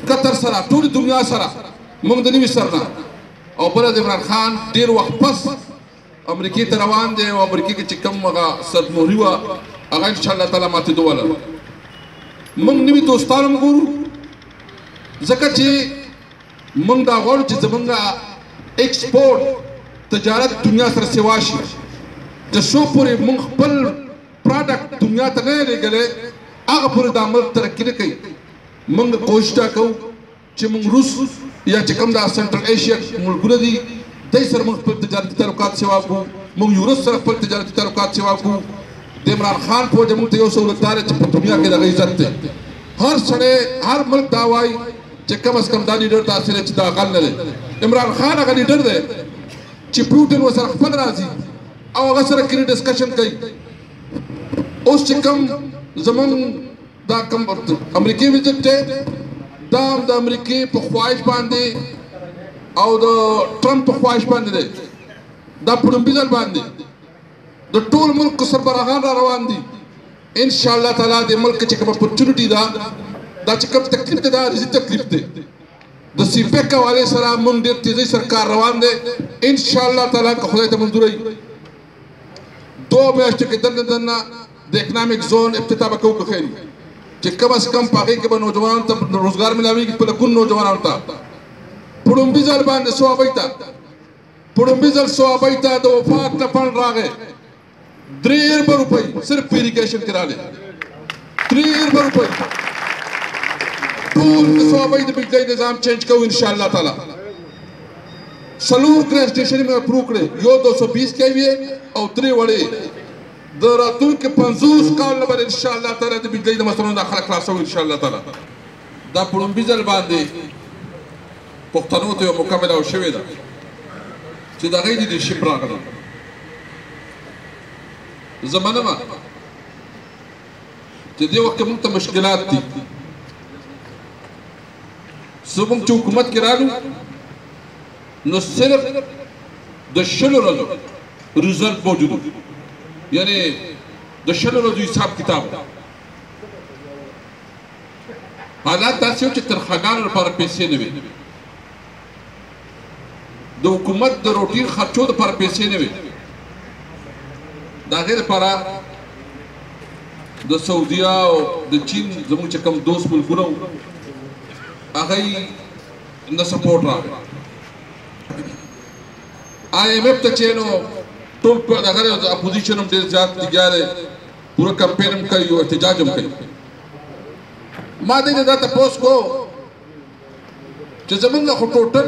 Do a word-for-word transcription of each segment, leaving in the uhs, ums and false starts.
قطر سره ټول دنیا سره موږ د نوي سرنا او بل د عمران خان ډیر وخت پس امریکای ته روان دی او امریکای کې چې کوم هغه سرموري وه هغه ان شاء الله تعالی ماتېدو واله موږ نوي دوستان هم ګورو ځکه چې موږ دا غواړو چې زموږ ایکسپورټ تجارت دنیا سره سوا شي تر څو پورې موږ خپل پروډکټ دنیا ته نه لېږلی هغه پورې دا ملک ترقي نه کوي موږ کوشش دا کوو چې موږ روس یا چې کوم دا سنټرل ایشیا ملکونه دي دوی سره موږ خپل تجارتي تعلقات سوا کړو موږ یورپ سره خپل تجارتي تعلقات سوا کړو د عمران خان فوج موږ ته یو سهولت دار چې په دنیا کې د هغه عزت دی هر سړی هر ملک دا وایي چې کم از کم دا لیډر داسې دی چې دا غل نه دی عمران خان هغه لیډر دی چې پوټین ورسره خپل راځي او هغه سره کلي ډسکشن کوي اوس چې کوم زمونږ دا کوم امریکای وزټ دی دا هم د امریکای په خواهش باندې او د ټرمپ په خواهش باندې دی دا په لومبي ځل باندې د ټول ملک سربراهان را روان دي ان شاء الله تعالی د ملک چې کوم اپورچونټي ده دا چې کوم تکلیف دی دا رزي تکلیف دی د سیپیک حوالې سره موږ ډېر تیزۍ سره کار روان دی ان شاء الله تعالی که خدای ته منظور وي دو میاشتو کې دننه دننه د اکنامک زون افتتاح به کوو که خیر وي چې کم از کم په هغې کې به نوجوانانو ته روزګار ملاویږي په لکونو نوجوانانو ته په لومبي ځل باندې صوابۍ ته په لومبي ځل صوابۍ ته د وفاق نه فنډ راغی درې اربه روپۍ صرف په اریګیشن کې راغلی درې اربه روپۍ ټول د صوابۍ د بجلۍ نظام چینج کوو انشاءالله تعالی څلور ګریس سټیشنې مې اپروو کړې یو دو سو بیس کې وې او درې وړې د راتلونکي پنځوس کال لپاره انشاءالله تعالی د بجلۍ د مسلونو دا خلک خلاصوو انشاءالله تعالی دا په لومبي ځل باندې پښتنو ته یو موقع میلاو شوې ده چې د هغې لیډرشپ راغله زه منمه چې دې وخت کې موږ ته مشکلات دي زموږ چې حکومت کې رالو نو صرف د شلو ورځو رزلټ موجود و یعنې د شلو ورځو حساب کتاب حالات داسې وو چې تنخواګانو لپاره پیسې نه وې د حکومت د روټین خرچو دپاره پیسې نه وې د هغې دپاره د سعودیه او د چین زموږ چې کوم دوست ملکونه وو هغه نه سپورټ راغی آئی ایم ایف ته چې نو ټول هغه اپوزیشن هم ډېر زیات لګیا دی پوره کمپین هم کوي او احتجاج هم کوي ما دې نه دا تپوس کو چې زمونږ خو ټوټل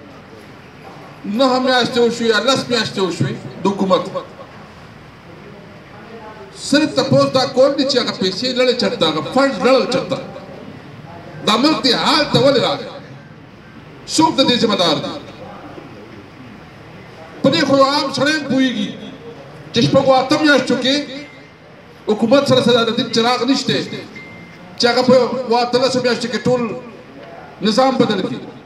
نهه میاشتې وشوې یا لس میاشتې وشوې د حکومت صرف تپوس دا کول دي چې هغه پیسې لړې چېرته هغه فنډ لړل چېرته دا ملک دې حال ته ولې راغی څوک د دې ذمه دار دی په دې خو یو عام سړی هم پوهېږي چې شپږو اته میاشتو کې حکومت سره صدارتي چراغ نشته چې هغه په اووه اتلسو میاشتو کې ټول نظام بدل کړي